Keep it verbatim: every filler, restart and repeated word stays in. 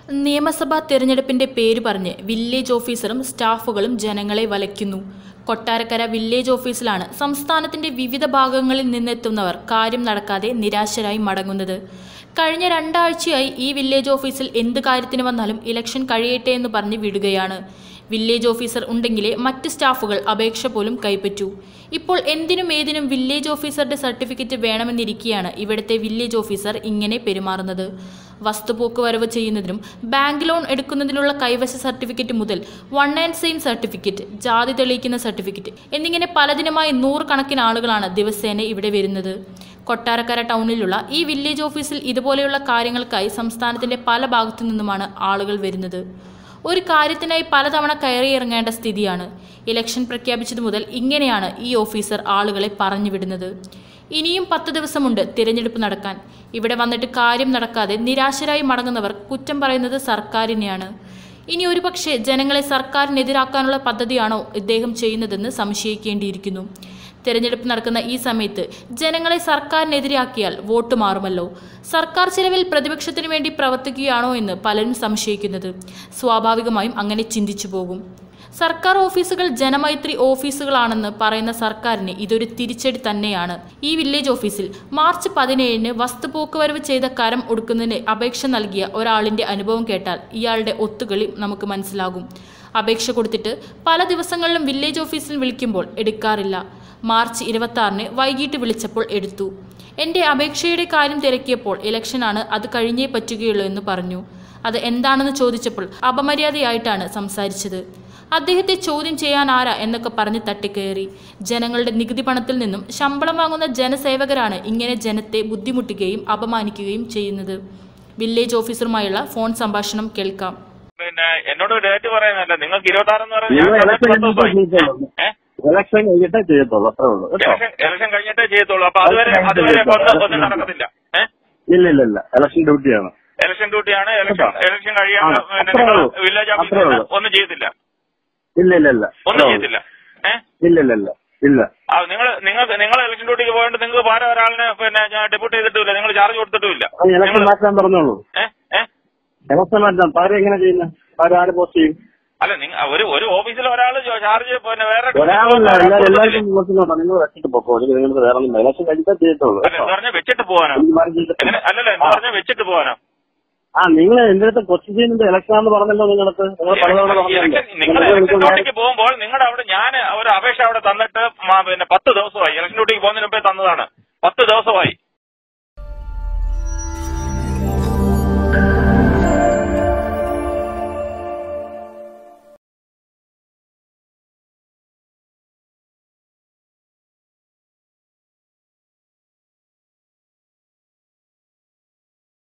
നിയമസഭാ തെരഞ്ഞെടുപ്പിന്റെ പേര് പറഞ്ഞ് വില്ലേജ് ഓഫീസറും സ്റ്റാഫുകളും ജനങ്ങളെ വലയ്ക്കുന്നു. കൊട്ടാരക്കര വില്ലേജ് ഓഫീസിലാണ് സംസ്ഥാനത്തിന്റെ വിവിധ ഭാഗങ്ങളിൽ നിന്നെത്തുന്നവർ കാര്യം നടക്കാതെ നിരാശരായി മടങ്ങുന്നത്. കഴിഞ്ഞ രണ്ടാഴ്ചയായി ഈ വില്ലേജ് ഓഫീസിൽ എന്ത് കാര്യത്തിന് വന്നാലും ഇലക്ഷൻ കഴിയട്ടെ എന്ന് പറഞ്ഞ് വിടുകയാണ്. വില്ലേജ് ഓഫീസർ ഉണ്ടെങ്കിലേ മറ്റ് സ്റ്റാഫുകൾ അപേക്ഷ പോലും കൈപ്പറ്റൂ. ഇപ്പോൾ എന്തിനും ഏതിനും വില്ലേജ് ഓഫീസറുടെ സർട്ടിഫിക്കറ്റ് വേണമെന്നിരിക്കെയാണ് ഇവിടുത്തെ വില്ലേജ് ഓഫീസർ ഇങ്ങനെ പെരുമാറുന്നത്. വസ്തുപോക്കുവരവ് ചെയ്യുന്നതിനും ബാങ്ക് ലോൺ എടുക്കുന്നതിനുള്ള കൈവശ സർട്ടിഫിക്കറ്റ് മുതൽ വൺ ആൻഡ് സെയിം സർട്ടിഫിക്കറ്റ്, ജാതി തെളിയിക്കുന്ന സർട്ടിഫിക്കറ്റ് എന്നിങ്ങനെ പലതിനുമായി നൂറുകണക്കിന് ആളുകളാണ് ദിവസേന ഇവിടെ വരുന്നത്. കൊട്ടാരക്കര ടൗണിലുള്ള ഈ വില്ലേജ് ഓഫീസിൽ ഇതുപോലെയുള്ള കാര്യങ്ങൾക്കായി സംസ്ഥാനത്തിന്റെ പല ഭാഗത്തു നിന്നുമാണ് ആളുകൾ വരുന്നത്. ഒരു കാര്യത്തിനായി പലതവണ കയറിയിറങ്ങേണ്ട സ്ഥിതിയാണ്. ഇലക്ഷൻ പ്രഖ്യാപിച്ചതു മുതൽ ഇങ്ങനെയാണ് ഈ ഓഫീസർ ആളുകളെ പറഞ്ഞു വിടുന്നത്. ഇനിയും പത്ത് ദിവസമുണ്ട് തിരഞ്ഞെടുപ്പ് നടക്കാൻ. ഇവിടെ വന്നിട്ട് കാര്യം നടക്കാതെ നിരാശരായി മടങ്ങുന്നവർ കുറ്റം പറയുന്നത് സർക്കാരിനെയാണ്. ഇനി ഒരുപക്ഷെ ജനങ്ങളെ സർക്കാരിനെതിരാക്കാനുള്ള പദ്ധതിയാണോ ഇദ്ദേഹം ചെയ്യുന്നതെന്ന് സംശയിക്കേണ്ടിയിരിക്കുന്നു. തെരഞ്ഞെടുപ്പ് നടക്കുന്ന ഈ സമയത്ത് ജനങ്ങളെ സർക്കാരിനെതിരാക്കിയാൽ വോട്ട് മാറുമല്ലോ. സർക്കാർ ചിലവിൽ പ്രതിപക്ഷത്തിനു വേണ്ടി പ്രവർത്തിക്കുകയാണോ എന്ന് പലരും സംശയിക്കുന്നത്. സ്വാഭാവികമായും അങ്ങനെ ചിന്തിച്ചു പോകും. സർക്കാർ ഓഫീസുകൾ ജനമൈത്രി ഓഫീസുകളാണെന്ന് പറയുന്ന സർക്കാരിന് ഇതൊരു തിരിച്ചടി തന്നെയാണ്. ഈ വില്ലേജ് ഓഫീസിൽ മാർച്ച് പതിനേഴിന് വസ്തുപോക്കുവരവ് ചെയ്ത കരം ഒടുക്കുന്നതിന് അപേക്ഷ നൽകിയ ഒരാളിന്റെ അനുഭവം കേട്ടാൽ ഇയാളുടെ ഒത്തുകളി നമുക്ക് മനസ്സിലാകും. അപേക്ഷ കൊടുത്തിട്ട് പല ദിവസങ്ങളിലും വില്ലേജ് ഓഫീസിൽ വിളിക്കുമ്പോൾ എടുക്കാറില്ല. മാർച്ച് ഇരുപത്തി ആറിന് വൈകിട്ട് വിളിച്ചപ്പോൾ എടുത്തു. എൻ്റെ അപേക്ഷയുടെ കാര്യം തിരക്കിയപ്പോൾ ഇലക്ഷനാണ്, അത് കഴിഞ്ഞേ പറ്റുകയുള്ളൂ എന്ന് പറഞ്ഞു. അത് എന്താണെന്ന് ചോദിച്ചപ്പോൾ അപമര്യാദയായിട്ടാണ് സംസാരിച്ചത്. അദ്ദേഹത്തെ ചോദ്യം ചെയ്യാൻ ആരാ എന്നൊക്കെ പറഞ്ഞ് തട്ടിക്കയറി. ജനങ്ങളുടെ നികുതി പണത്തിൽ നിന്നും ശമ്പളം വാങ്ങുന്ന ജനസേവകരാണ് ഇങ്ങനെ ജനത്തെ ബുദ്ധിമുട്ടുകയും അപമാനിക്കുകയും ചെയ്യുന്നത്. വില്ലേജ് ഓഫീസറുമായുള്ള ഫോൺ സംഭാഷണം കേൾക്കാം. പിന്നെ എന്നോട് ഡേറ്റ് പറയുന്നല്ല, നിങ്ങൾക്ക് ഇരുപത്തി ആറ് ഇലക്ഷൻ കഴിഞ്ഞിട്ടേ ചെയ്യത്തുള്ളൂ, അത്രേ ഉള്ളൂ. ഇലക്ഷൻ കഴിഞ്ഞിട്ടേ ചെയ്യത്തുള്ളൂ. അപ്പൊ അതുവരെ അതുവരെ ഒന്നും നടക്കത്തില്ല. ഇല്ല ഇല്ല ഇല്ല ഇലക്ഷൻ ഡ്യൂട്ടിയാണ്. ഇലക്ഷൻ ഡ്യൂട്ടിയാണ്. ഇലക്ഷൻ ഇലക്ഷൻ കഴിയാൻ വില്ലേജ് ഓഫീസിൽ ഒന്നും ചെയ്യത്തില്ല. ഇല്ല ഇല്ല ഇല്ല ഒന്നും ചെയ്യത്തില്ല. ഏഹ് ഇല്ല ഇല്ല ഇല്ല ഇല്ല നിങ്ങൾ നിങ്ങൾ നിങ്ങൾ ഇലക്ഷൻ ഡ്യൂട്ടിക്ക് പോയിട്ട് നിങ്ങൾക്ക് വേറെ ഒരാളിനെ പിന്നെ ഡെപ്യൂട്ട് ചെയ്തിട്ടില്ല, നിങ്ങൾ ചാർജ് കൊടുത്തിട്ടുമില്ല. ഇലക്ഷൻ മാറ്റാൻ പറഞ്ഞോളൂ. ഏഹ് ഏഹ് ഇലക്ഷൻ മാറ്റാൻ പാരം എങ്ങനെ ചെയ്യുന്നത്? പാരം ആര് പോസ്റ്റ് ചെയ്യും? അല്ല, നിങ്ങൾ ഒരു ഒരു ഓഫീസിൽ ഒരാൾ ചാർജ് പിന്നെ വേറെ ഒരാളല്ല, എല്ലാവർക്കും നോക്കുന്നോട്ടോ. നിങ്ങൾ വെച്ചിട്ട് പോക്കോ, നിങ്ങൾക്ക് വേറെ ഒന്നും ഇലക്ഷൻ കഴിഞ്ഞാൽ ചെയ്യത്തുള്ളൂ. എന്ന് പറഞ്ഞാൽ വെച്ചിട്ട് പോകാനോ? അല്ലല്ല, എന്ന് പറഞ്ഞാൽ വെച്ചിട്ട് പോകാനോ? ആ, നിങ്ങൾ എന്റെ അടുത്ത് ക്വസ്റ്റ്യൻ ചെയ്യുന്നത് ഇലക്ഷൻ എന്ന് പറഞ്ഞല്ലോ. നിങ്ങൾക്ക് നിങ്ങൾ ഇലക്ഷൻ ഡ്യൂട്ടിക്ക് പോകുമ്പോൾ നിങ്ങളുടെ അവിടെ ഞാൻ ഒരു അപേക്ഷ അവിടെ തന്നിട്ട് പിന്നെ പത്ത് ദിവസമായി. ഇലക്ഷൻ ഡ്യൂട്ടിക്ക് പോകുന്നതിന് മുമ്പേ തന്നതാണ്. പത്ത് ദിവസമായി.